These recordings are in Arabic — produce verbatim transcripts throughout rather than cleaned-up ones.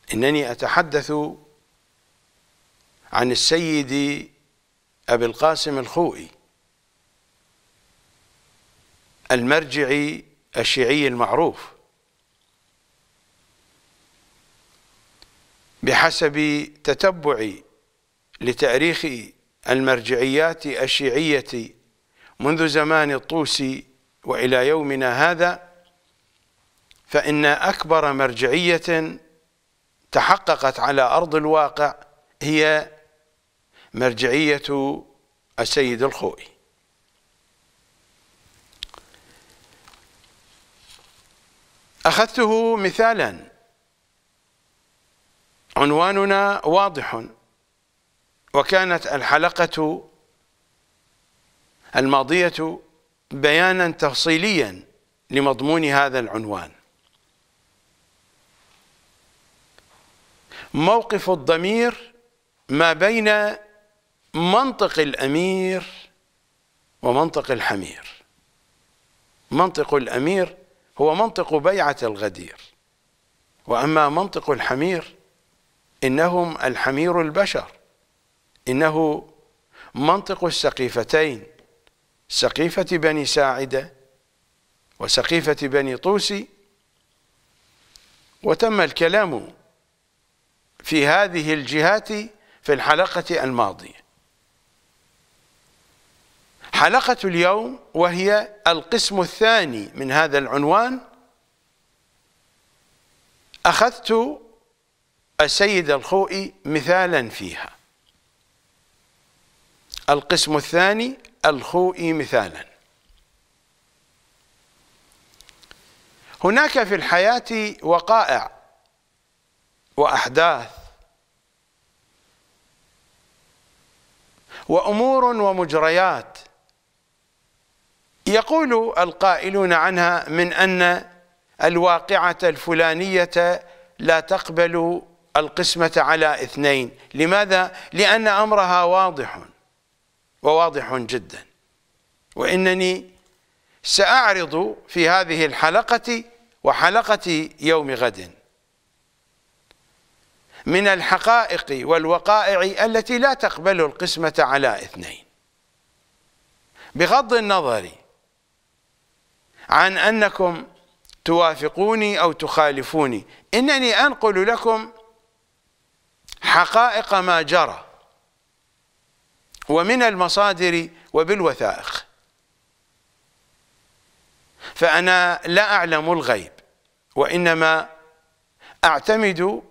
إنني أتحدث عن السيد أبي القاسم الخوئي، المرجعي الشيعي المعروف بحسب تتبعي لتاريخ المرجعيات الشيعية منذ زمان الطوسي وإلى يومنا هذا، فإن أكبر مرجعية تحققت على أرض الواقع هي مرجعية السيد الخوئي. أخذته مثالا، عنواننا واضح، وكانت الحلقة الماضية بيانا تفصيليا لمضمون هذا العنوان. موقف الضمير ما بين منطق الأمير ومنطق الحمير. منطق الأمير هو منطق بيعة الغدير، وأما منطق الحمير إنهم الحمير البشر، إنه منطق السقيفتين، سقيفة بني ساعدة وسقيفة بني طوسي. وتم الكلام في هذه الجهات في الحلقة الماضية. حلقة اليوم وهي القسم الثاني من هذا العنوان، أخذت السيد الخوئي مثالا فيها. القسم الثاني الخوئي مثالا. هناك في الحياة وقائع وأحداث وأمور ومجريات يقول القائلون عنها من أن الواقعة الفلانية لا تقبل القسمة على اثنين. لماذا؟ لأن أمرها واضح وواضح جدا. وإنني سأعرض في هذه الحلقة وحلقة يوم غد من الحقائق والوقائع التي لا تقبل القسمة على اثنين، بغض النظر عن أنكم توافقوني أو تخالفوني. إنني أنقل لكم حقائق ما جرى ومن المصادر وبالوثائق، فأنا لا أعلم الغيب، وإنما أعتمد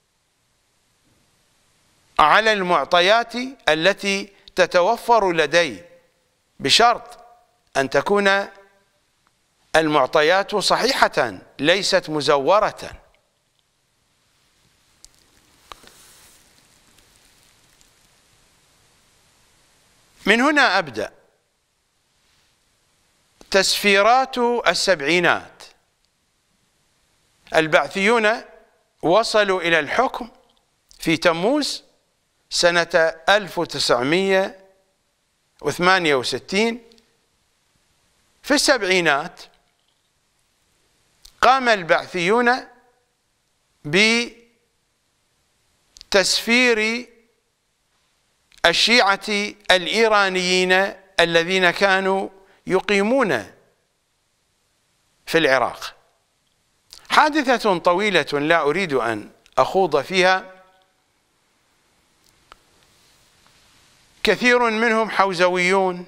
على المعطيات التي تتوفر لدي، بشرط أن تكون المعطيات صحيحة ليست مزورة. من هنا أبدأ. تسفيرات السبعينات، البعثيون وصلوا إلى الحكم في تموز سنة ألف وتسعمئة وثمانية وستين. في السبعينات قام البعثيون بتسفير الشيعة الإيرانيين الذين كانوا يقيمون في العراق. حادثة طويلة لا أريد أن أخوض فيها. كثير منهم حوزويون،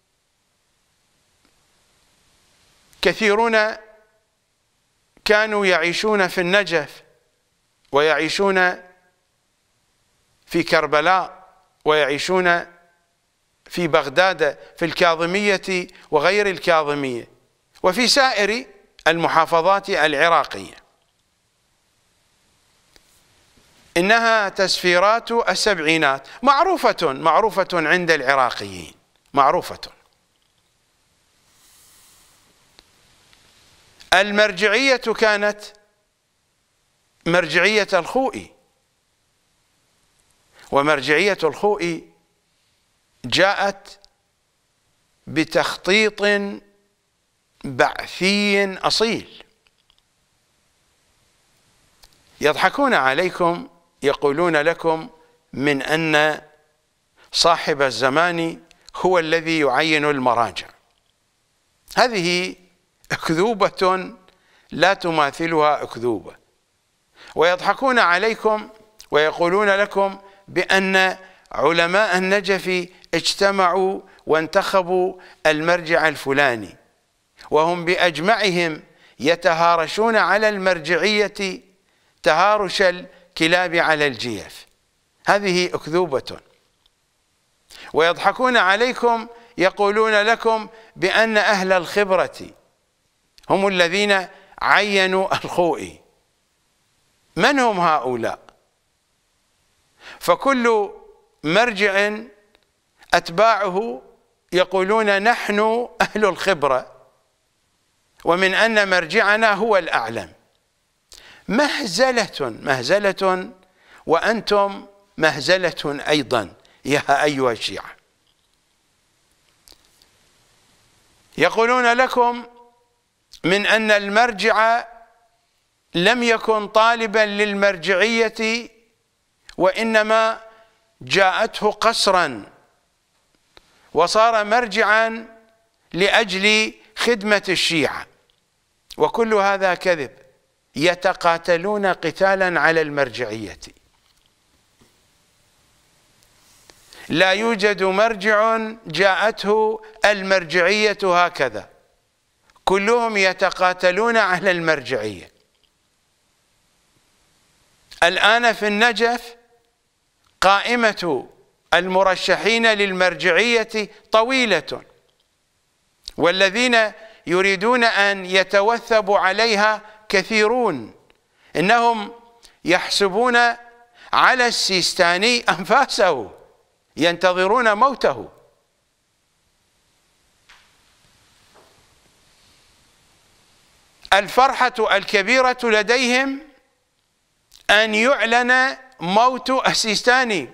كثيرون كانوا يعيشون في النجف ويعيشون في كربلاء ويعيشون في بغداد في الكاظمية وغير الكاظمية وفي سائر المحافظات العراقية. إنها تسفيرات السبعينات معروفة معروفة عند العراقيين، معروفة. المرجعية كانت مرجعية الخوئي، ومرجعية الخوئي جاءت بتخطيط بعثي أصيل. يضحكون عليكم يقولون لكم من أن صاحب الزمان هو الذي يعين المراجع. هذه أكذوبة لا تماثلها أكذوبة. ويضحكون عليكم ويقولون لكم بأن علماء النجف اجتمعوا وانتخبوا المرجع الفلاني، وهم بأجمعهم يتهارشون على المرجعية تهارش الكلاب على الجيف. هذه أكذوبة. ويضحكون عليكم يقولون لكم بأن أهل الخبرة هم الذين عينوا الخوئي. من هم هؤلاء؟ فكل مرجع أتباعه يقولون نحن أهل الخبرة، ومن أن مرجعنا هو الأعلم. مهزلة مهزلة، وأنتم مهزلة أيضا يا أيها الشيعة. يقولون لكم من أن المرجع لم يكن طالبا للمرجعية، وإنما جاءته قسرا وصار مرجعا لأجل خدمة الشيعة. وكل هذا كذب. يتقاتلون قتالا على المرجعية. لا يوجد مرجع جاءته المرجعية هكذا، كلهم يتقاتلون على المرجعية. الآن في النجف قائمة المرشحين للمرجعية طويلة، والذين يريدون أن يتوثبوا عليها كثيرون. إنهم يحسبون على السيستاني أنفاسه، ينتظرون موته. الفرحة الكبيرة لديهم أن يعلن موت السيستاني،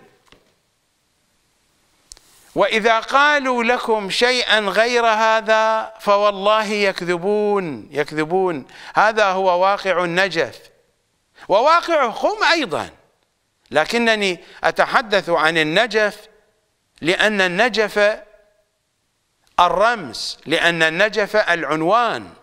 وإذا قالوا لكم شيئا غير هذا فوالله يكذبون يكذبون. هذا هو واقع النجف وواقع خم أيضا، لكنني أتحدث عن النجف لأن النجف الرمز، لأن النجف العنوان.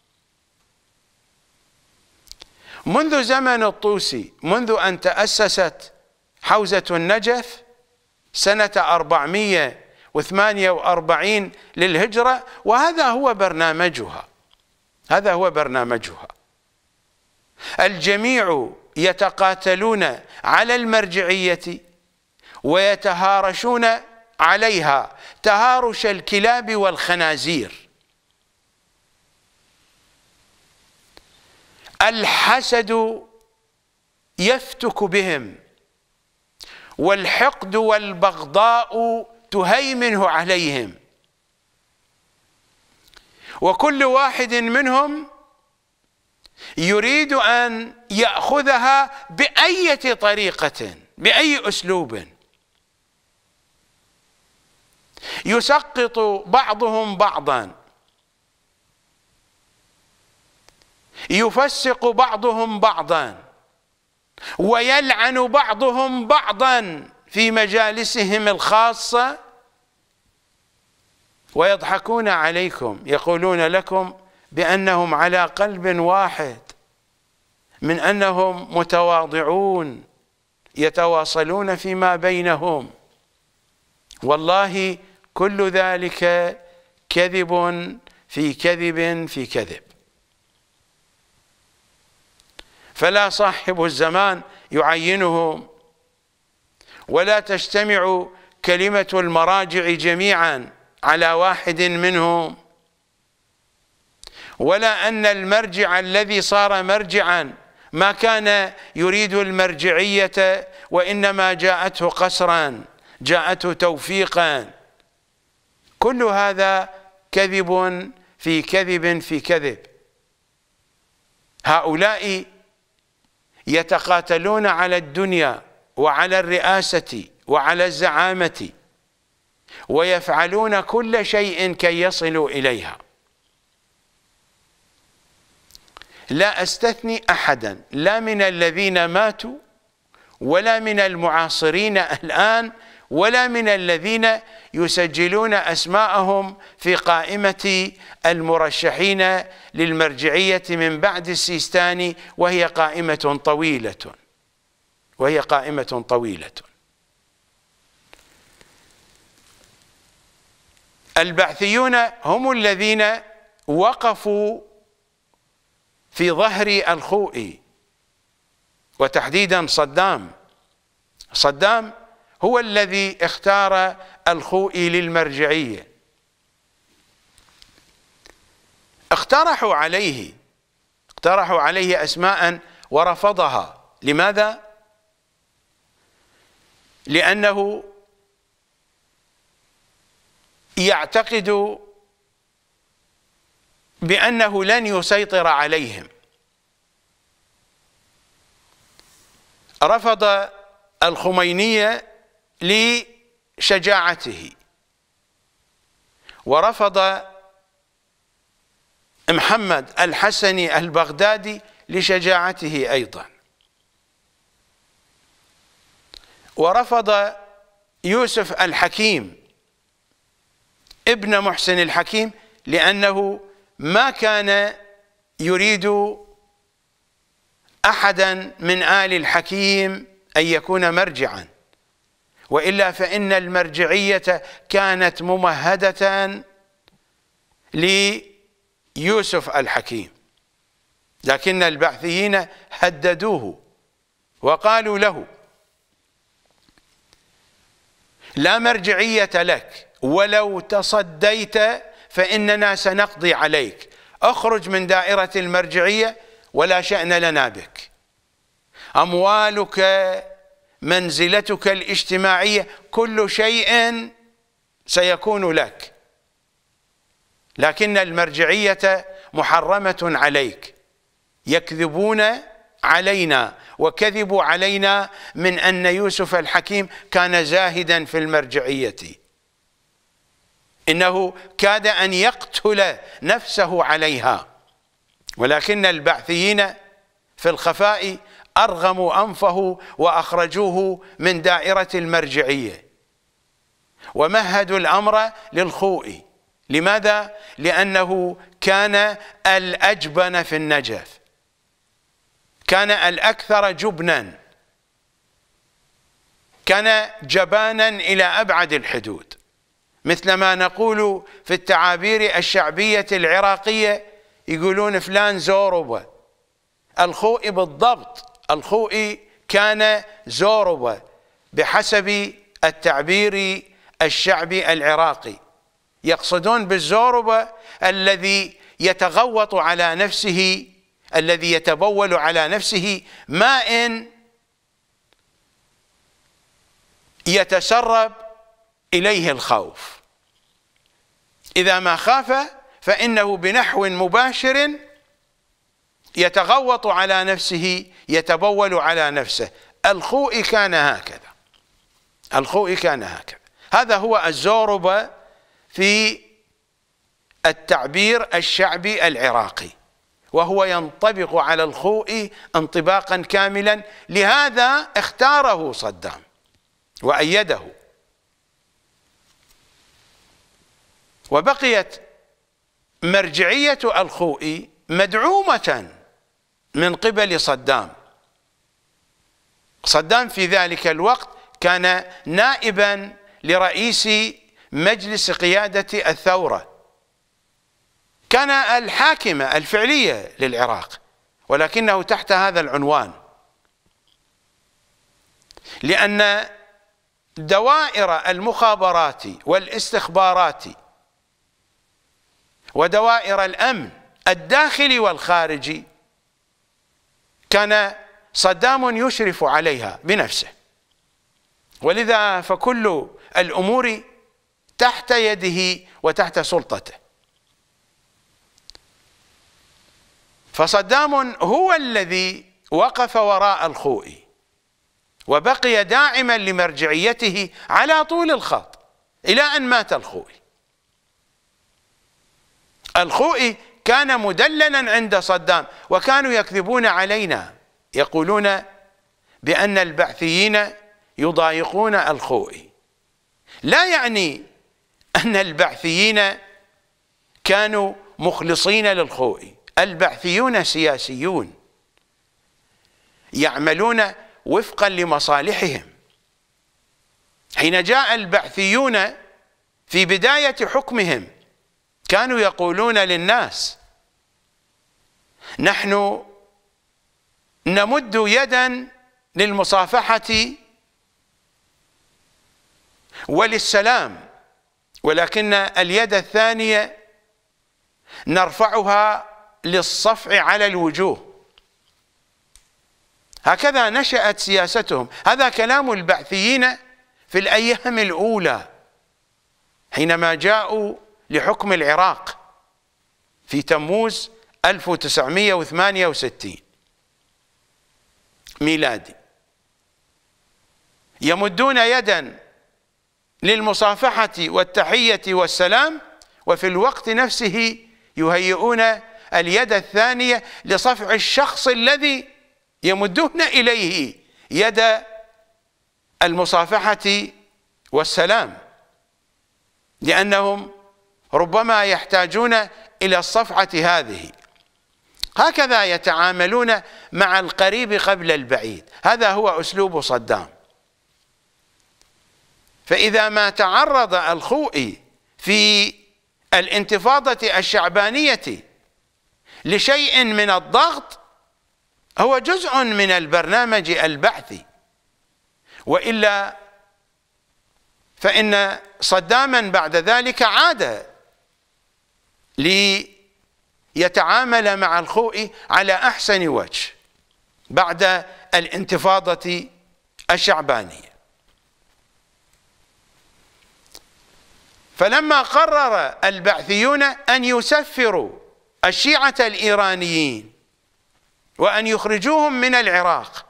منذ زمن الطوسي، منذ أن تأسست حوزة النجف سنة أربعمئة وثمانية وأربعين للهجرة، وهذا هو برنامجها، هذا هو برنامجها. الجميع يتقاتلون على المرجعية ويتهارشون عليها تهارش الكلاب والخنازير. الحسد يفتك بهم، والحقد والبغضاء تهيمنه عليهم، وكل واحد منهم يريد أن يأخذها بأية طريقة، بأي أسلوب. يسقط بعضهم بعضا، يفسق بعضهم بعضا، ويلعن بعضهم بعضا في مجالسهم الخاصة، ويضحكون عليكم يقولون لكم بأنهم على قلب واحد، من أنهم متواضعون يتواصلون فيما بينهم. والله كل ذلك كذب في كذب في كذب. فلا صاحب الزمان يعينهم، ولا تجتمع كلمة المراجع جميعا على واحد منهم، ولا أن المرجع الذي صار مرجعا ما كان يريد المرجعية، وإنما جاءته قسرا، جاءته توفيقا. كل هذا كذب في كذب في كذب. هؤلاء يتقاتلون على الدنيا وعلى الرئاسة وعلى الزعامة، ويفعلون كل شيء كي يصلوا إليها. لا أستثني أحدا، لا من الذين ماتوا ولا من المعاصرين الآن ولا من الذين يسجلون أسماءهم في قائمة المرشحين للمرجعية من بعد السيستاني، وهي قائمة طويلة وهي قائمة طويلة. البعثيون هم الذين وقفوا في ظهر الخوئي، وتحديدا صدام. صدام هو الذي اختار الخوئي للمرجعية. اقترحوا عليه اقترحوا عليه أسماء ورفضها. لماذا؟ لأنه يعتقد بأنه لن يسيطر عليهم. رفض الخميني لشجاعته، ورفض محمد الحسني البغدادي لشجاعته أيضا، ورفض يوسف الحكيم ابن محسن الحكيم لأنه ما كان يريد أحدا من آل الحكيم أن يكون مرجعا، وإلا فإن المرجعية كانت ممهدة ليوسف الحكيم. لكن البعثيين هددوه وقالوا له: لا مرجعية لك، ولو تصديت فإننا سنقضي عليك، اخرج من دائرة المرجعية ولا شأن لنا بك. أموالك، منزلتك الاجتماعية، كل شيء سيكون لك، لكن المرجعية محرمة عليك. يكذبون علينا وكذبوا علينا من أن يوسف الحكيم كان زاهدا في المرجعية، إنه كاد أن يقتل نفسه عليها، ولكن البعثيين في الخفاء أرغموا أنفه وأخرجوه من دائرة المرجعية، ومهدوا الأمر للخوئي. لماذا؟ لأنه كان الأجبن في النجف، كان الأكثر جبنا، كان جبانا إلى أبعد الحدود، مثل ما نقول في التعابير الشعبية العراقية، يقولون فلان زوربة. الخوئي بالضبط، الخوئي كان زوربة بحسب التعبير الشعبي العراقي. يقصدون بالزوربة الذي يتغوط على نفسه، الذي يتبول على نفسه ماء يتسرب إليه الخوف. إذا ما خاف فإنه بنحو مباشر يتغوط على نفسه، يتبول على نفسه. الخوئي كان هكذا، الخوئي كان هكذا. هذا هو الزوربة في التعبير الشعبي العراقي، وهو ينطبق على الخوئي انطباقا كاملا. لهذا اختاره صدام وأيده. وبقيت مرجعية الخوئي مدعومة من قبل صدام. صدام في ذلك الوقت كان نائبا لرئيس مجلس قيادة الثورة، كان الحاكمة الفعلية للعراق، ولكنه تحت هذا العنوان، لأن دوائر المخابرات والاستخبارات ودوائر الأمن الداخلي والخارجي كان صدام يشرف عليها بنفسه، ولذا فكل الأمور تحت يده وتحت سلطته. فصدام هو الذي وقف وراء الخوئي وبقي داعما لمرجعيته على طول الخط إلى أن مات الخوئي. الخوئي كان مدللا عند صدام، وكانوا يكذبون علينا، يقولون بأن البعثيين يضايقون الخوئي. لا يعني أن البعثيين كانوا مخلصين للخوئي، البعثيون سياسيون يعملون وفقا لمصالحهم. حين جاء البعثيون في بداية حكمهم كانوا يقولون للناس: نحن نمد يدا للمصافحة وللسلام، ولكن اليد الثانية نرفعها للصفع على الوجوه. هكذا نشأت سياستهم. هذا كلام البعثيين في الأيام الأولى حينما جاءوا لحكم العراق في تموز ألف وتسعمئة وثمانية وستين ميلادي، يمدون يدا للمصافحة والتحية والسلام، وفي الوقت نفسه يهيئون اليد الثانية لصفع الشخص الذي يمدون إليه يد المصافحة والسلام، لأنهم ربما يحتاجون إلى الصفعة هذه. هكذا يتعاملون مع القريب قبل البعيد، هذا هو أسلوب صدام. فإذا ما تعرض الخوئي في الانتفاضة الشعبانية لشيء من الضغط هو جزء من البرنامج البعثي، وإلا فإن صداما بعد ذلك عاد ليتعامل مع الخوئي على أحسن وجه بعد الانتفاضة الشعبانية. فلما قرر البعثيون أن يسفروا الشيعة الإيرانيين وأن يخرجوهم من العراق،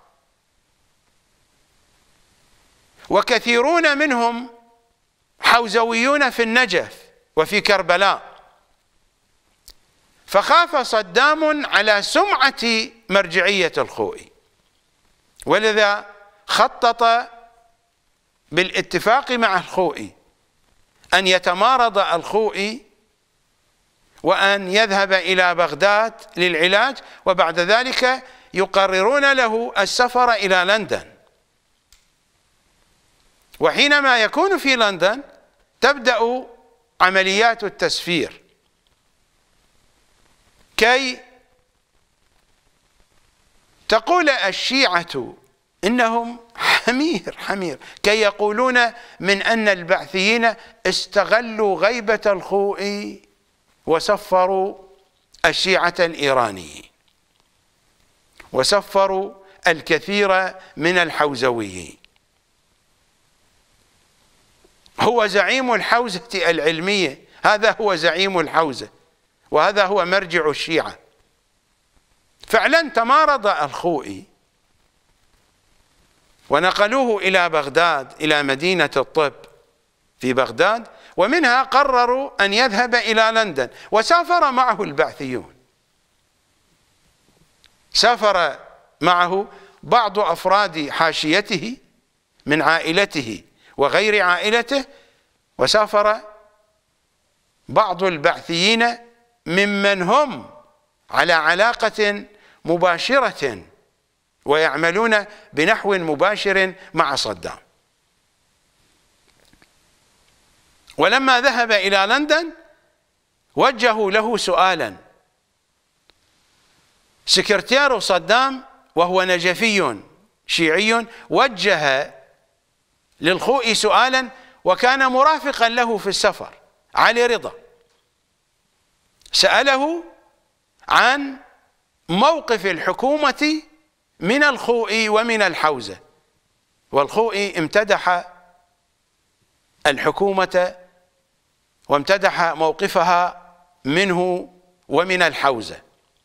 وكثيرون منهم حوزويون في النجف وفي كربلاء، فخاف صدام على سمعة مرجعية الخوئي، ولذا خطط بالاتفاق مع الخوئي أن يتمارض الخوئي وأن يذهب إلى بغداد للعلاج، وبعد ذلك يقررون له السفر إلى لندن. وحينما يكون في لندن تبدأ عمليات التسفير كي تقول الشيعة إنهم حمير حمير، كي يقولون من أن البعثيين استغلوا غيبة الخوئي وسفروا الشيعة الإيرانيين، وسفروا الكثير من الحوزويين. هو زعيم الحوزة العلمية، هذا هو زعيم الحوزة، وهذا هو مرجع الشيعة. فعلا تمارض الخوئي ونقلوه إلى بغداد، إلى مدينة الطب في بغداد، ومنها قرروا أن يذهب إلى لندن، وسافر معه البعثيون. سافر معه بعض أفراد حاشيته من عائلته وغير عائلته، وسافر بعض البعثيين ممن هم على علاقة مباشرة ويعملون بنحو مباشر مع صدام. ولما ذهب إلى لندن وجهوا له سؤالا. سكرتير صدام وهو نجفي شيعي وجه للخوئي سؤالا، وكان مرافقا له في السفر، علي رضا، سأله عن موقف الحكومة من الخوئي ومن الحوزة، والخوئي امتدح الحكومة وامتدح موقفها منه ومن الحوزة،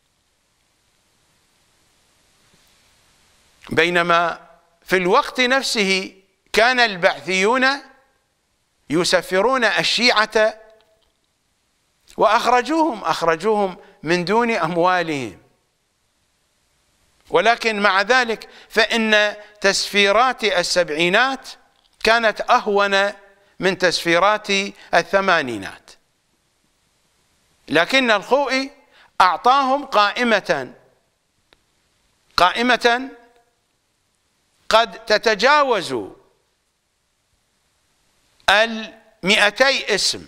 بينما في الوقت نفسه كان البعثيون يسفرون الشيعة وأخرجوهم أخرجوهم من دون أموالهم. ولكن مع ذلك فإن تسفيرات السبعينات كانت أهون من تسفيرات الثمانينات، لكن الخوئي أعطاهم قائمة قائمة قد تتجاوز المئتي اسم.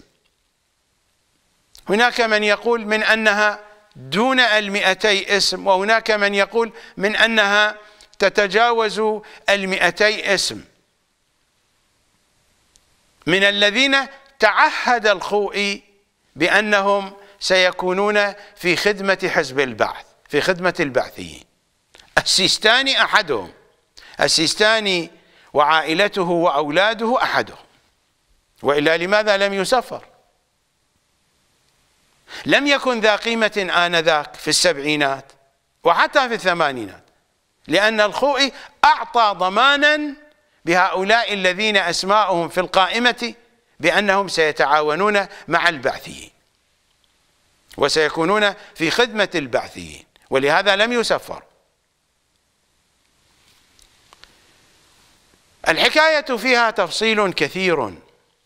هناك من يقول من أنها دون المئتي اسم، وهناك من يقول من أنها تتجاوز المئتي اسم، من الذين تعهد الخوئي بأنهم سيكونون في خدمة حزب البعث، في خدمة البعثيين. السيستاني أحدهم، السيستاني وعائلته وأولاده أحدهم، وإلا لماذا لم يسفر؟ لم يكن ذا قيمة آنذاك في السبعينات وحتى في الثمانينات، لأن الخوئي أعطى ضمانا بهؤلاء الذين أسماؤهم في القائمة بأنهم سيتعاونون مع البعثيين وسيكونون في خدمة البعثيين، ولهذا لم يسفر. الحكاية فيها تفصيل كثير،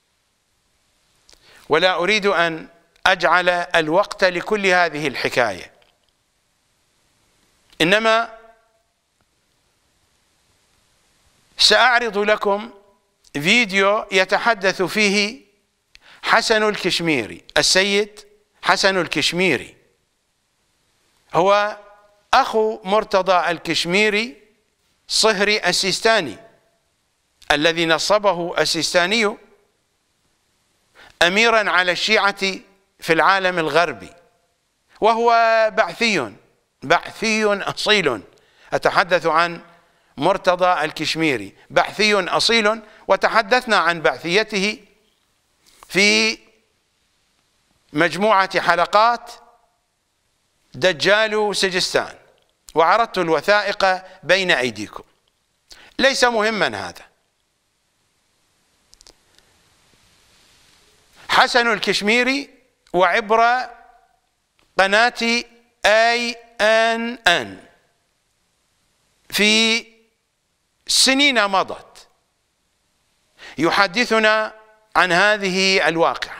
ولا أريد أن أجعل الوقت لكل هذه الحكاية، إنما سأعرض لكم فيديو يتحدث فيه حسن الكشميري. السيد حسن الكشميري هو أخو مرتضى الكشميري صهري السيستاني الذي نصبه السيستاني أميرا على الشيعة في العالم الغربي، وهو بعثي بعثي أصيل. أتحدث عن مرتضى الكشميري، بعثي أصيل، وتحدثنا عن بعثيته في مجموعة حلقات دجال سجستان، وعرضت الوثائق بين أيديكم. ليس مهما هذا. حسن الكشميري وعبر قناة آي أن أن في سنين مضت يحدثنا عن هذه الواقعة.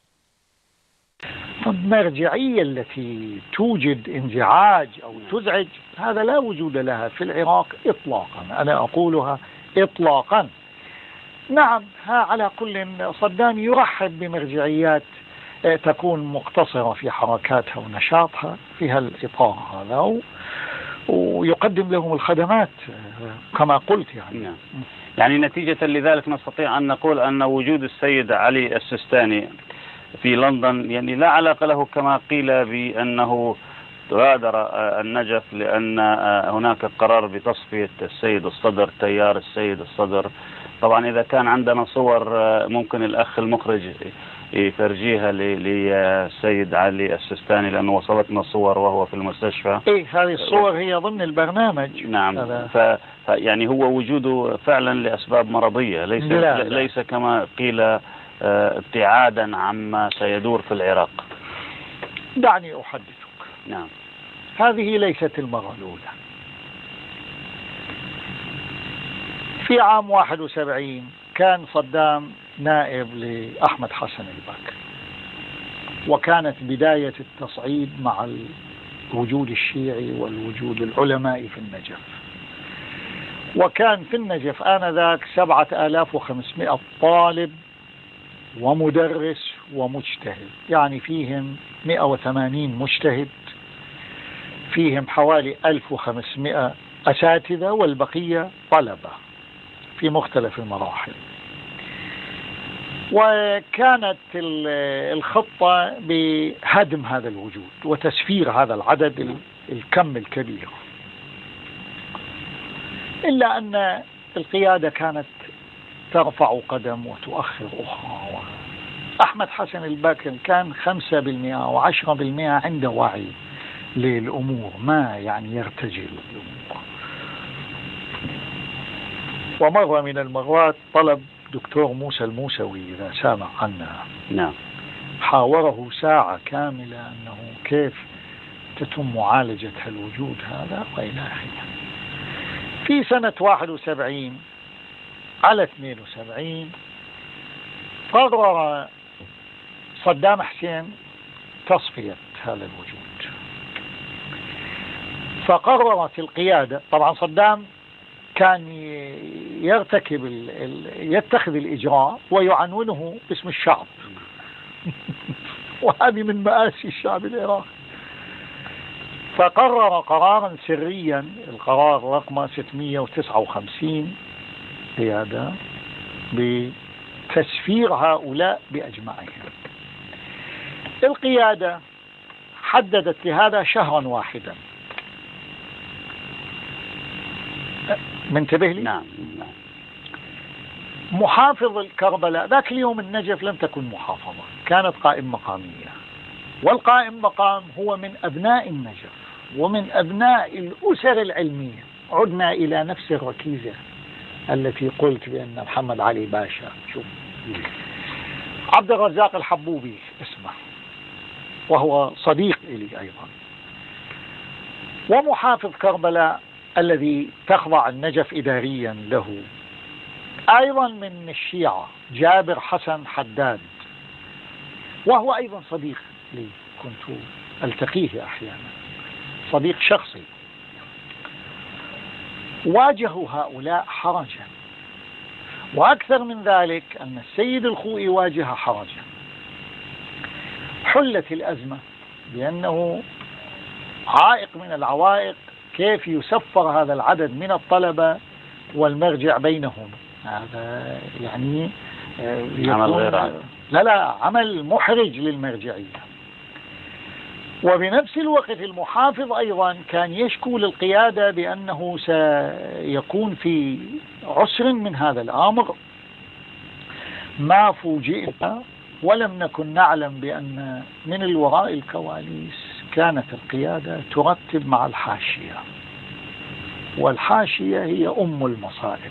المرجعية التي توجد انزعاج أو تزعج هذا لا وجود لها في العراق إطلاقا، أنا أقولها إطلاقا. نعم، ها على كل صدام يرحب بمرجعيات تكون مقتصرة في حركاتها ونشاطها في هالإطار هذا، ويقدم لهم الخدمات كما قلت يعني. نعم. يعني نتيجة لذلك نستطيع أن نقول أن وجود السيد علي السيستاني في لندن يعني لا علاقة له كما قيل بأنه غادر النجف لأن هناك قرار بتصفية السيد الصدر، تيار السيد الصدر. طبعا إذا كان عندنا صور ممكن الأخ المخرج يفرجيها للسيد علي السيستاني، لأنه وصلتنا صور وهو في المستشفى. إيه، هذه الصور هي ضمن البرنامج. نعم. ف يعني هو وجوده فعلا لأسباب مرضية، ليس لا لا. ليس كما قيل ابتعادا عما سيدور في العراق. دعني أحدثك. نعم. هذه ليست المرة الأولى. في عام واحد وسبعين كان صدام نائب لأحمد حسن الباك، وكانت بداية التصعيد مع الوجود الشيعي والوجود العلمائي في النجف، وكان في النجف آنذاك سبعة آلاف وخمسمائة طالب ومدرس ومجتهد، يعني فيهم مئة وثمانين مجتهد، فيهم حوالي ألف وخمسمائة أساتذة، والبقية طلبة في مختلف المراحل. وكانت الخطة بهدم هذا الوجود وتسفير هذا العدد الكم الكبير، إلا أن القيادة كانت ترفع قدم وتؤخر أخرى. أحمد حسن الباكر كان خمسة بالمئة وعشرة بالمئة عنده وعي للأمور، ما يعني يرتجل الأمور. ومرة من المرات طلب دكتور موسى الموسوي إذا سامع عنها، نعم، حاوره ساعة كاملة أنه كيف تتم معالجة الوجود هذا وإلى آخره. في سنة واحد وسبعين على اثنين وسبعين قرر صدام حسين تصفية هذا الوجود، فقررت القيادة. طبعا صدام كان يرتكب ال ال يتخذ الإجراء ويعنونه باسم الشعب وهذه من مآسي الشعب العراقي. فقرر قرارا سريا، القرار رقم ستمئة وتسعة وخمسين قيادة، بتسفير هؤلاء بأجمعهم. القيادة حددت لهذا شهرا واحدا. منتبه لي؟ نعم. محافظ الكربلاء ذاك اليوم النجف لم تكن محافظة، كانت قائم مقامية، والقائم مقام هو من أبناء النجف ومن أبناء الأسر العلمية. عدنا إلى نفس الركيزة التي قلت بأن محمد علي باشا، شوف، عبد الرزاق الحبوبي اسمه، وهو صديق إلي أيضا. ومحافظ كربلاء الذي تخضع النجف إداريا له أيضا من الشيعة جابر حسن حداد، وهو أيضا صديق لي، كنت ألتقيه أحيانا، صديق شخصي. واجهوا هؤلاء حرجا، وأكثر من ذلك أن السيد الخوئي واجه حرجا. حلت الأزمة بأنه عائق من العوائق كيف يسفر هذا العدد من الطلبة والمرجع بينهم. هذا يعني عمل غير لا لا عمل محرج للمرجعية. وبنفس الوقت المحافظ أيضا كان يشكو للقيادة بأنه سيكون في عسر من هذا الأمر. ما فوجئنا ولم نكن نعلم بأن من الوراء الكواليس كانت القيادة ترتب مع الحاشية، والحاشية هي أم المصائب.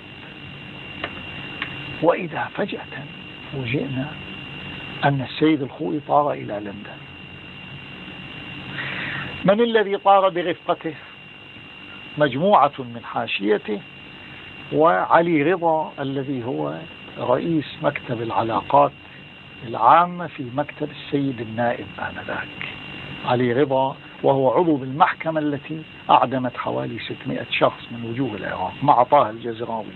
وإذا فجأة فوجئنا أن السيد الخوئي طار إلى لندن. من الذي طار برفقته؟ مجموعة من حاشيته وعلي رضا الذي هو رئيس مكتب العلاقات العامة في مكتب السيد النائب آنذاك. علي رضا وهو عضو بالمحكمة التي أعدمت حوالي ستمائة شخص من وجوه العراق مع طه الجزراوي.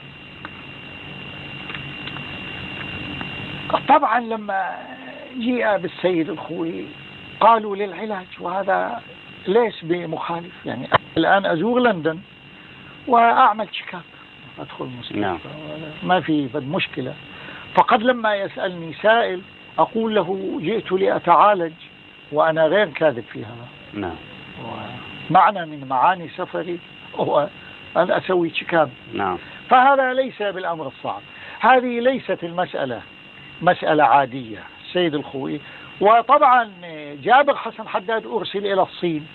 طبعا لما جاء بالسيد الخوئي قالوا للعلاج، وهذا ليس بمخالف. يعني الآن أزور لندن وأعمل تشيكاب، أدخل المستشفى نعم. ما في مشكلة. فقد لما يسألني سائل أقول له جئت لأتعالج، وأنا غير كاذب في هذا. نعم. معنى من معاني سفري هو أن أسوي تشيكاب. نعم. فهذا ليس بالأمر الصعب. هذه ليست المسألة مسألة عادية. السيد الخوئي، وطبعا جابر حسن حداد أرسل إلى الصين،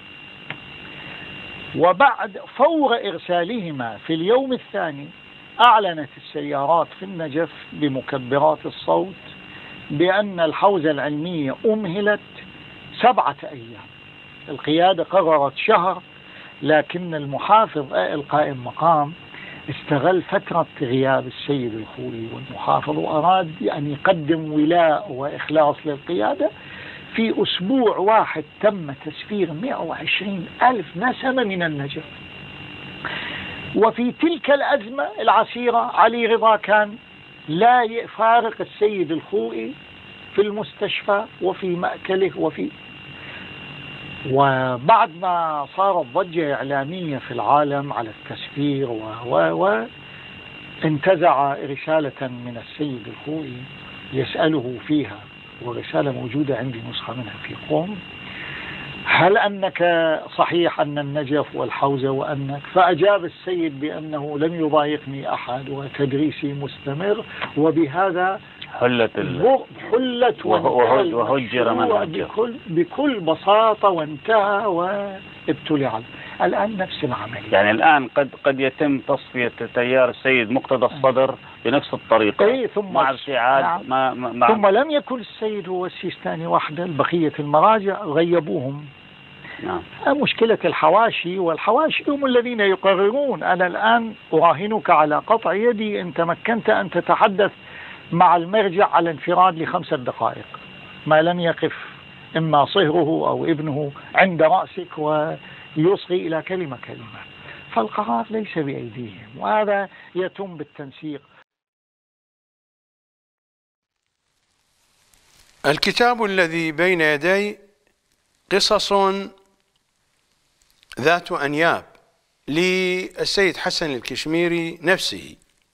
وبعد فور إرسالهما في اليوم الثاني أعلنت السيارات في النجف بمكبرات الصوت بأن الحوزة العلمية أمهلت سبعة أيام. القيادة قررت شهر، لكن المحافظ القائم مقام استغل فترة غياب السيد الخوئي والمحافظ وأراد أن يقدم ولاء وإخلاص للقيادة. في أسبوع واحد تم تسفير مئة وعشرين ألف نسمة من النجف. وفي تلك الأزمة العسيرة علي رضا كان لا يفارق السيد الخوئي في المستشفى وفي مأكله وفي وبعد ما صارت ضجة إعلامية في العالم على التسفير و و انتزع رسالة من السيد الخوئي يسأله فيها، ورسالة موجودة عندي نسخة منها في قوم: هل أنك صحيح أن النجف والحوزة وأنك؟ فأجاب السيد بأنه لم يضايقني أحد وتدريسي مستمر، وبهذا حلت حلت وهجر من هجر بكل, بكل بساطة وانتهى وابتلع. الآن نفس العملية. يعني الآن قد قد يتم تصفية تيار السيد مقتدى الصدر بنفس الطريقة. إيه ثم مع ابتعاد نعم. ما ما ثم لم يكن السيد هو السيستاني وحده، البقية المراجع غيبوهم. نعم. مشكلة الحواشي، والحواشي هم الذين يقررون. أنا الآن أراهنك على قطع يدي إن تمكنت أن تتحدث مع المرجع على انفراد لخمسة دقائق ما لم يقف إما صهره أو ابنه عند رأسك ويصغي إلى كلمة كلمة. فالقرار ليس بأيديهم، وهذا يتم بالتنسيق. الكتاب الذي بين يدي قصص ذات أنياب للسيد حسن الكشميري نفسه،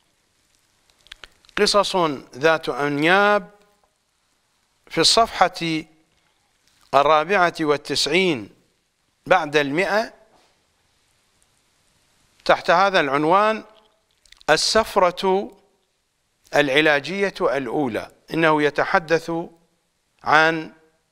قصص ذات أنياب في الصفحة الرابعة والتسعين بعد المئة تحت هذا العنوان: السفرة العلاجية الأولى. إنه يتحدث عن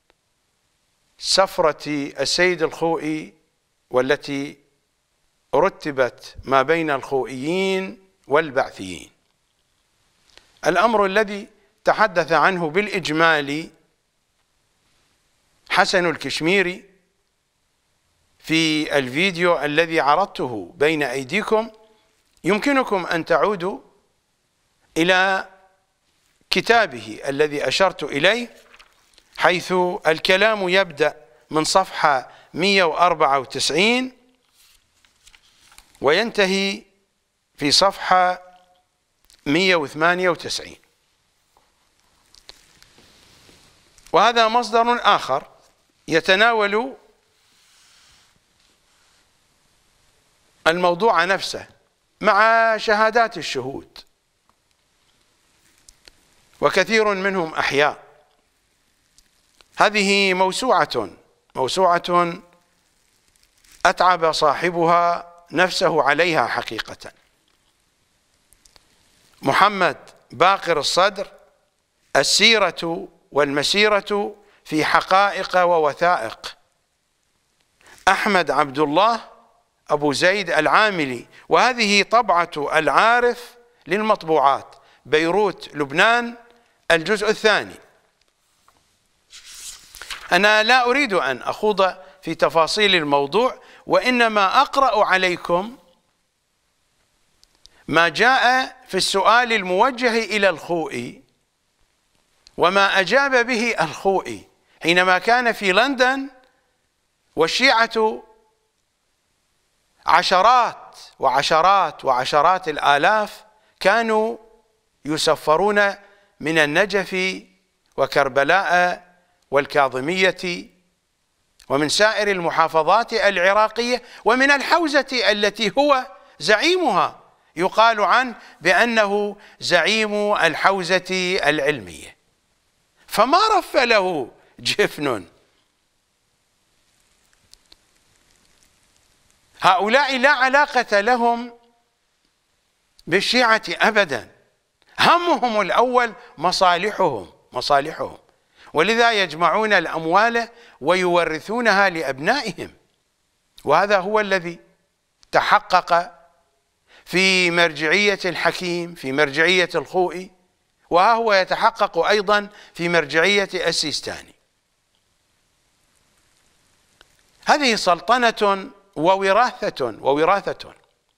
سفرة السيد الخوئي والتي رتبت ما بين الخوئيين والبعثيين. الأمر الذي تحدث عنه بالإجمال حسن الكشميري في الفيديو الذي عرضته بين أيديكم، يمكنكم أن تعودوا إلى كتابه الذي أشرت إليه، حيث الكلام يبدأ من صفحة مئة وأربعة وتسعين وينتهي في صفحة مئة وثمانية وتسعين. وهذا مصدر آخر يتناول الموضوع نفسه مع شهادات الشهود، وكثير منهم أحياء. هذه موسوعة موسوعة أتعب صاحبها نفسه عليها حقيقة. محمد باقر الصدر: السيرة والمسيرة في حقائق ووثائق. أحمد عبد الله أبو زيد العاملي، وهذه طبعة العارف للمطبوعات، بيروت لبنان، الجزء الثاني. أنا لا أريد أن أخوض في تفاصيل الموضوع، وإنما أقرأ عليكم ما جاء في السؤال الموجه إلى الخوئي وما أجاب به الخوئي حينما كان في لندن، والشيعة عشرات وعشرات وعشرات الآلاف كانوا يسفرون من النجف وكربلاء والكاظمية ومن سائر المحافظات العراقية ومن الحوزة التي هو زعيمها. يقال عنه بأنه زعيم الحوزة العلمية، فما رف له جفن. هؤلاء لا علاقة لهم بالشيعة أبدا، همهم الأول مصالحهم مصالحهم ولذا يجمعون الأموال ويورثونها لأبنائهم. وهذا هو الذي تحقق في مرجعية الحكيم، في مرجعية الخوئي، وها هو يتحقق أيضا في مرجعية السيستاني. هذه سلطنة ووراثة ووراثة.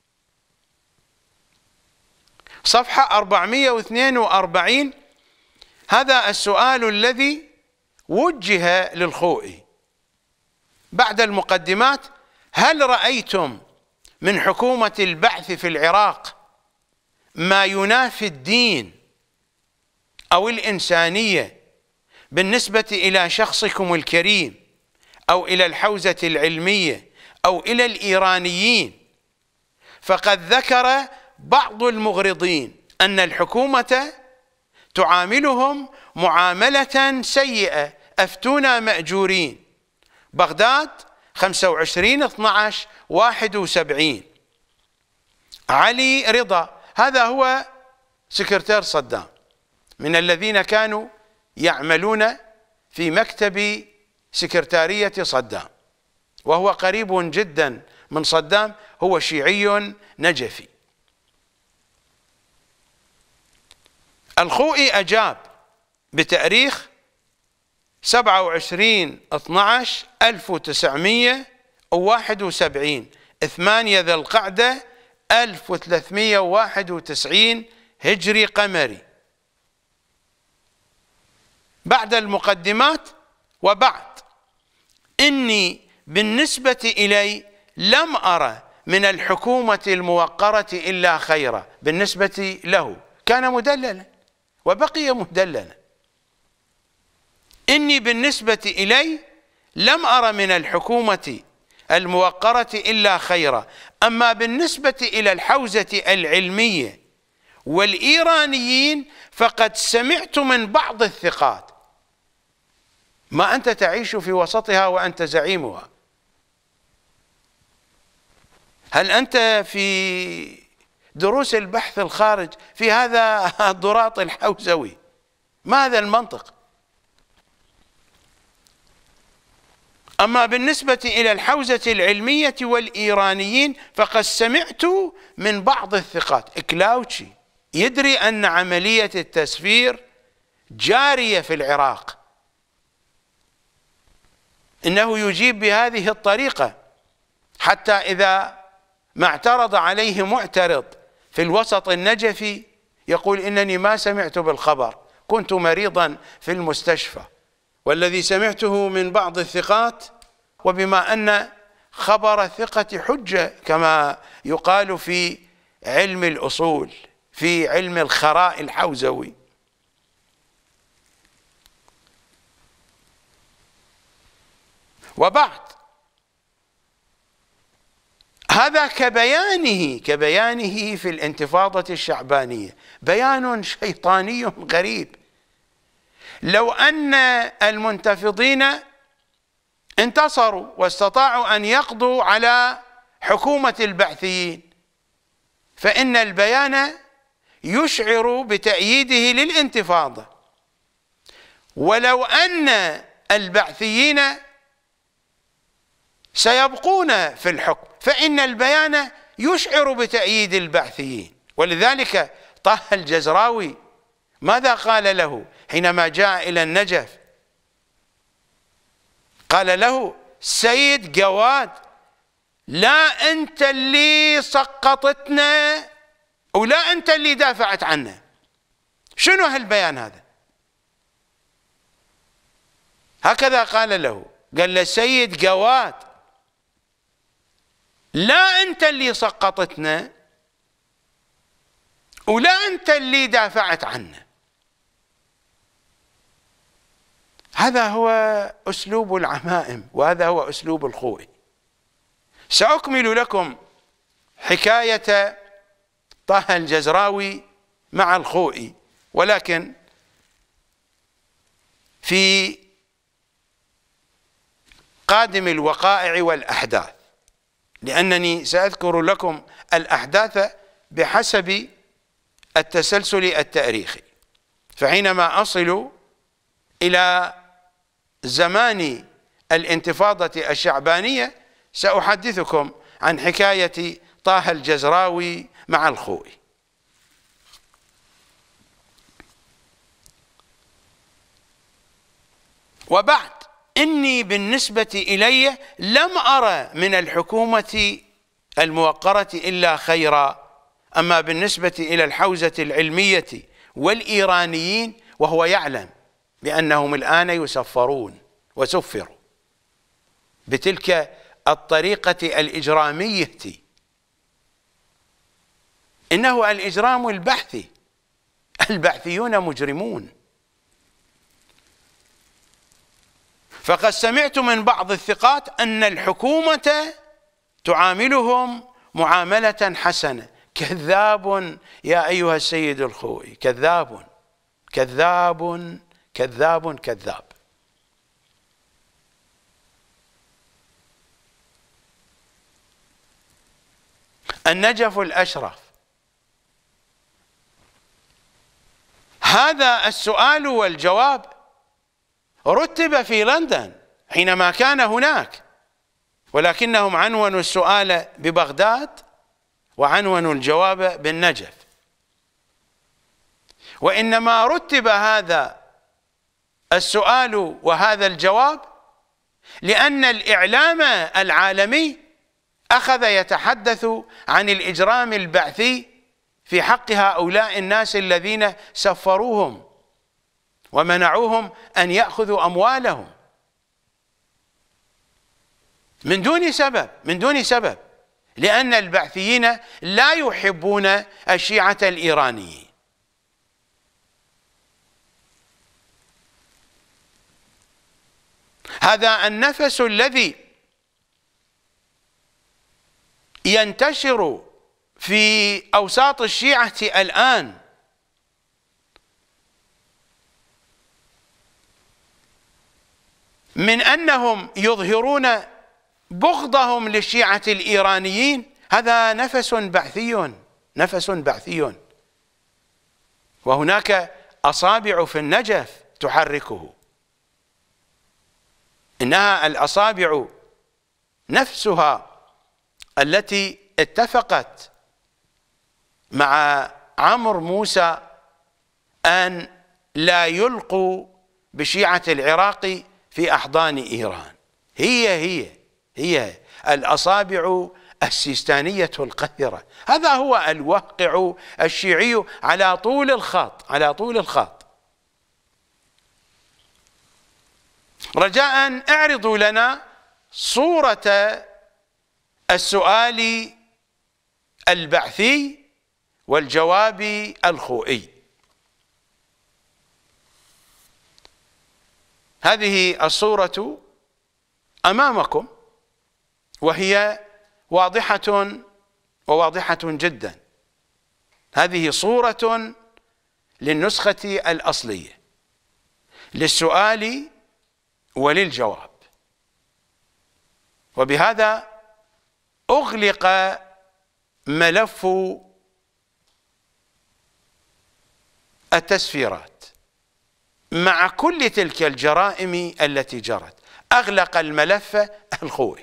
صفحة أربعمئة واثنين وأربعين، هذا السؤال الذي وجه للخوئي بعد المقدمات: هل رأيتم من حكومة البعث في العراق ما ينافي الدين أو الإنسانية بالنسبة إلى شخصكم الكريم أو إلى الحوزة العلمية أو إلى الإيرانيين؟ فقد ذكر بعض المغرضين أن الحكومة تعاملهم معاملة سيئة. أفتونا مأجورين. بغداد خمسة وعشرين اثني عشر واحد وسبعين. علي رضا، هذا هو سكرتير صدام، من الذين كانوا يعملون في مكتب سكرتارية صدام، وهو قريب جدا من صدام، هو شيعي نجفي. الخوئي أجاب بتاريخ سبعة وعشرين اثنعش ألف وتسعمئة وواحد وسبعين، ثمانية ذي القعدة ألف وثلاثمئة وواحد وتسعين هجري قمري. بعد المقدمات وبعد، إني بالنسبة إلي لم أرى من الحكومة الموقرة إلا خيرا. بالنسبة له كان مدللا وبقي مدللا. إني بالنسبة إلي لم أرى من الحكومة الموقرة إلا خيرا، أما بالنسبة إلى الحوزة العلمية والإيرانيين فقد سمعت من بعض الثقات. ما أنت تعيش في وسطها وأنت زعيمها؟ هل أنت في دروس البحث الخارج في هذا الضراط الحوزوي؟ ما هذا المنطق؟ أما بالنسبة إلى الحوزة العلمية والإيرانيين فقد سمعت من بعض الثقات. كلاوتشي يدري أن عملية التسفير جارية في العراق، إنه يجيب بهذه الطريقة، حتى إذا ما اعترض عليه معترض في الوسط النجفي يقول إنني ما سمعت بالخبر، كنت مريضا في المستشفى، والذي سمعته من بعض الثقات. وبما أن خبر الثقة حجة كما يقال في علم الأصول، في علم الخراء الحوزوي. وبعد، هذا كبيانه كبيانه في الانتفاضة الشعبانية، بيان شيطاني غريب. لو أن المنتفضين انتصروا واستطاعوا أن يقضوا على حكومة البعثيين فإن البيان يشعر بتأييده للانتفاضة، ولو أن البعثيين سيبقون في الحكم فإن البيان يشعر بتأييد البعثيين. ولذلك طه الجزراوي ماذا قال له حينما جاء إلى النجف؟ قال له: سيد جواد، لا أنت اللي سقطتنا ولا أنت اللي دافعت عنا. شنو هالبيان هذا؟ هكذا قال له، قال له: سيد جواد، لا أنت اللي سقطتنا ولا أنت اللي دافعت عنا. هذا هو أسلوب العمائم، وهذا هو أسلوب الخوئي. سأكمل لكم حكاية طه الجزراوي مع الخوئي، ولكن في قادم الوقائع والأحداث، لأنني سأذكر لكم الأحداث بحسب التسلسل التاريخي. فحينما أصل إلى زمان الانتفاضة الشعبانية سأحدثكم عن حكاية طه الجزراوي مع الخوئي. وبعد، إني بالنسبة إلي لم أرى من الحكومة الموقرة إلا خيرا، أما بالنسبة إلى الحوزة العلمية والإيرانيين وهو يعلم بأنهم الآن يسفرون وسفروا بتلك الطريقة الإجرامية. إنه الإجرام البحثي، البحثيون مجرمون. فقد سمعت من بعض الثقات أن الحكومة تعاملهم معاملة حسنة. كذاب يا أيها السيد الخوئي، كذاب كذاب كذاب كذاب. النجف الأشرف، هذا السؤال والجواب رتب في لندن حينما كان هناك، ولكنهم عنونوا السؤال ببغداد وعنونوا الجواب بالنجف. وإنما رتب هذا السؤال وهذا الجواب؟ لأن الإعلام العالمي أخذ يتحدث عن الإجرام البعثي في حق هؤلاء الناس الذين سفروهم ومنعوهم أن يأخذوا أموالهم من دون سبب من دون سبب لأن البعثيين لا يحبون الشيعة الإيرانيين. هذا النفس الذي ينتشر في أوساط الشيعة الآن من أنهم يظهرون بغضهم للشيعة الإيرانيين، هذا نفس بعثي نفس بعثي وهناك أصابع في النجف تحركه. إنها الأصابع نفسها التي اتفقت مع عمرو موسى أن لا يلقوا بشيعة العراق في أحضان إيران. هي هي هي الأصابع السيستانية القذرة. هذا هو الواقع الشيعي على طول الخط على طول الخط. رجاء اعرضوا لنا صورة السؤال البعثي والجواب الخوئي. هذه الصورة أمامكم وهي واضحة وواضحة جدا. هذه صورة للنسخة الأصلية للسؤال وللجواب، وبهذا أغلق ملف التسفيرات مع كل تلك الجرائم التي جرت. أغلق الملف الخوئي.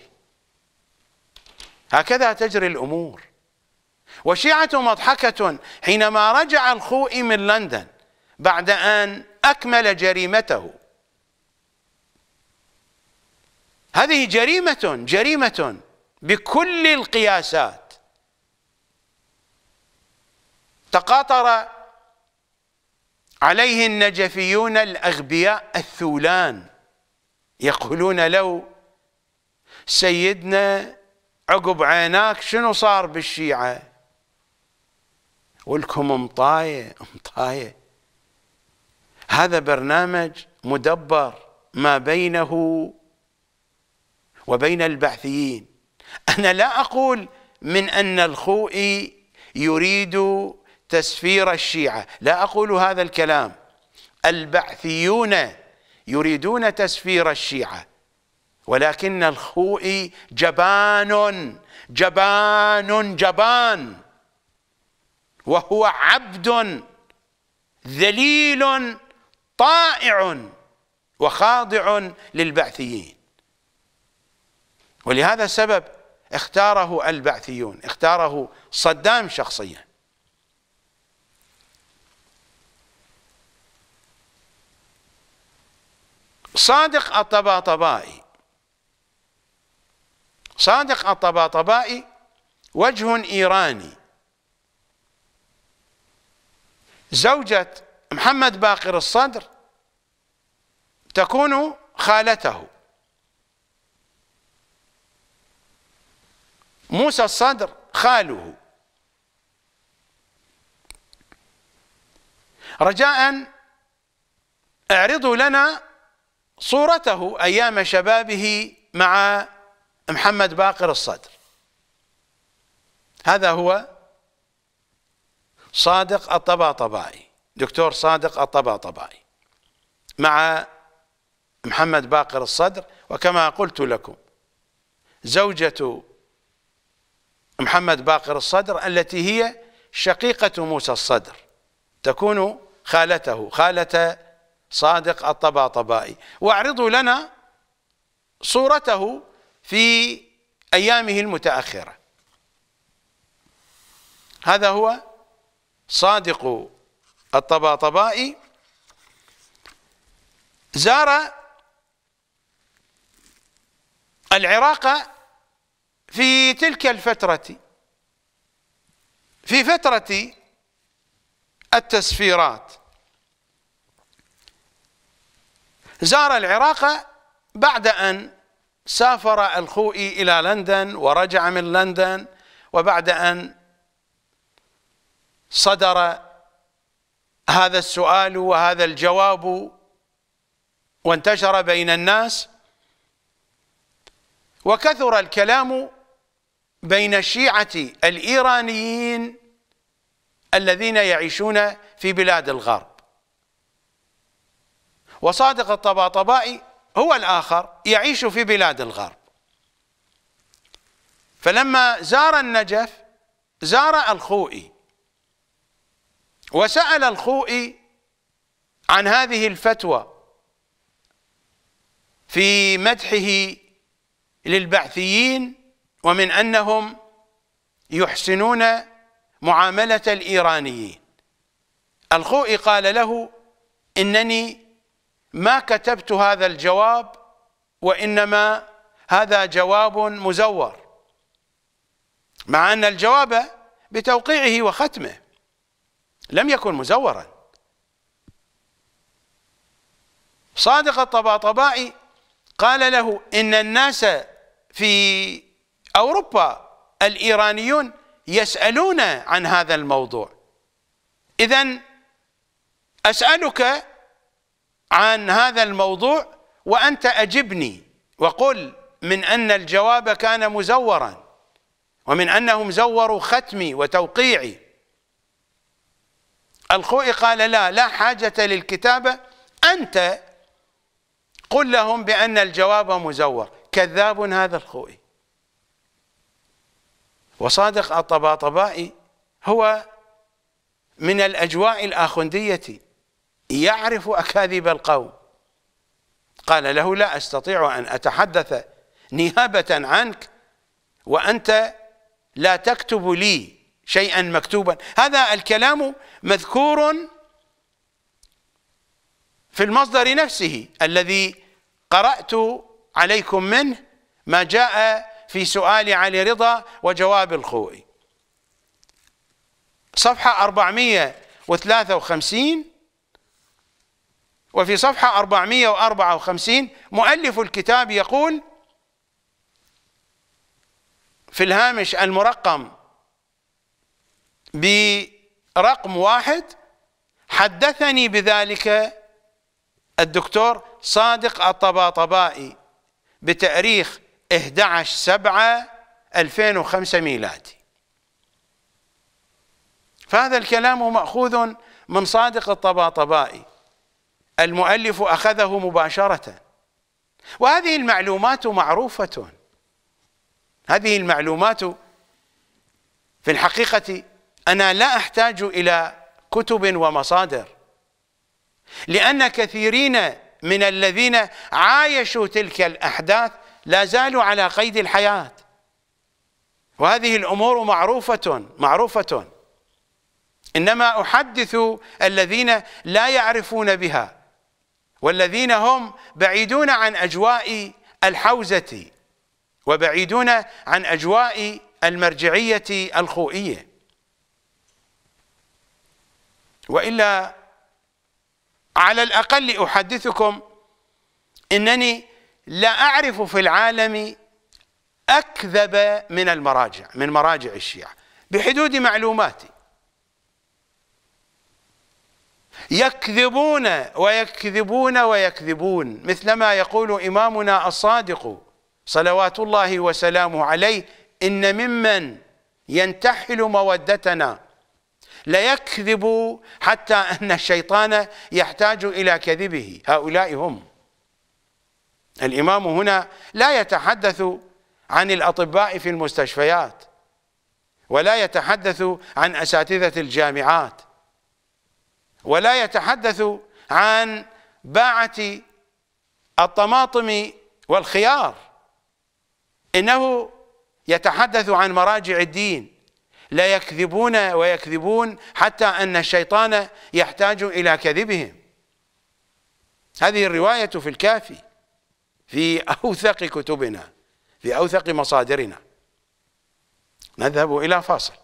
هكذا تجري الأمور. وشيعة مضحكة حينما رجع الخوئي من لندن بعد أن أكمل جريمته. هذه جريمة جريمة بكل القياسات. تقاطر عليه النجفيون الأغبياء الثولان يقولون له سيدنا عقب عيناك شنو صار بالشيعة؟ ولكم مطاية مطاية. هذا برنامج مدبر ما بينه وبين البعثيين. أنا لا أقول من أن الخوئي يريد تسفير الشيعة، لا أقول هذا الكلام. البعثيون يريدون تسفير الشيعة، ولكن الخوئي جبان جبان جبان، وهو عبد ذليل طائع وخاضع للبعثيين. ولهذا السبب اختاره البعثيون، اختاره صدام شخصيا. صادق الطباطبائي صادق الطباطبائي وجه إيراني. زوجة محمد باقر الصدر تكون خالته. موسى الصدر خاله. رجاء اعرضوا لنا صورته أيام شبابه مع محمد باقر الصدر. هذا هو صادق الطباطبائي، دكتور صادق الطباطبائي مع محمد باقر الصدر. وكما قلت لكم زوجة محمد باقر الصدر التي هي شقيقة موسى الصدر تكون خالته، خالة صادق الطباطبائي. واعرضوا لنا صورته في أيامه المتأخرة. هذا هو صادق الطباطبائي زار العراق في تلك الفترة، في فترة التسفيرات، زار العراق بعد أن سافر الخوئي إلى لندن ورجع من لندن، وبعد أن صدر هذا السؤال وهذا الجواب وانتشر بين الناس، وكثر الكلام بين الشيعة الإيرانيين الذين يعيشون في بلاد الغرب. وصادق الطباطبائي هو الآخر يعيش في بلاد الغرب. فلما زار النجف زار الخوئي وسأل الخوئي عن هذه الفتوى في مدحه للبعثيين ومن أنهم يحسنون معاملة الإيرانيين. الخوئي قال له: إنني ما كتبت هذا الجواب، وإنما هذا جواب مزور، مع أن الجواب بتوقيعه وختمه لم يكن مزورا. صادق الطباطبائي قال له: إن الناس في أوروبا الإيرانيون يسألون عن هذا الموضوع، إذن أسألك عن هذا الموضوع وأنت أجبني وقل من أن الجواب كان مزورا ومن أنهم زوروا ختمي وتوقيعي. الخوئي قال: لا لا حاجة للكتابة، أنت قل لهم بأن الجواب مزور. كذاب هذا الخوئي. وصادق الطباطبائي هو من الأجواء الآخوندية، يعرف أكاذيب القوم. قال له: لا أستطيع أن أتحدث نيابة عنك وأنت لا تكتب لي شيئا مكتوبا. هذا الكلام مذكور في المصدر نفسه الذي قرأت عليكم منه، ما جاء في سؤال علي رضا وجواب الخوئي، صفحة أربعمئة وثلاثة وخمسين. وفي صفحة أربعمئة وأربعة وخمسين مؤلف الكتاب يقول في الهامش المرقم برقم واحد: حدثني بذلك الدكتور صادق الطباطبائي بتاريخ أحد عشر سبعة ألفين وخمسة ميلادي. فهذا الكلام مأخوذ من صادق الطباطبائي، المؤلف أخذه مباشرة. وهذه المعلومات معروفة، هذه المعلومات في الحقيقة أنا لا أحتاج إلى كتب ومصادر، لأن كثيرين من الذين عايشوا تلك الأحداث لا زالوا على قيد الحياة، وهذه الأمور معروفة معروفة. إنما أحدث الذين لا يعرفون بها والذين هم بعيدون عن أجواء الحوزة وبعيدون عن أجواء المرجعية الخوئية. وإلا على الأقل أحدثكم إنني لا أعرف في العالم أكذب من المراجع من مراجع الشيعة بحدود معلوماتي. يكذبون ويكذبون ويكذبون، مثلما يقول إمامنا الصادق صلوات الله وسلامه عليه: إن ممن ينتحل مودتنا ليكذب حتى أن الشيطان يحتاج إلى كذبه. هؤلاء هم. الإمام هنا لا يتحدث عن الأطباء في المستشفيات، ولا يتحدث عن أساتذة الجامعات، ولا يتحدث عن باعة الطماطم والخيار، إنه يتحدث عن مراجع الدين. لا يكذبون ويكذبون حتى أن الشيطان يحتاج إلى كذبهم. هذه الرواية في الكافي، في أوثق كتبنا، في أوثق مصادرنا. نذهب إلى فاصل.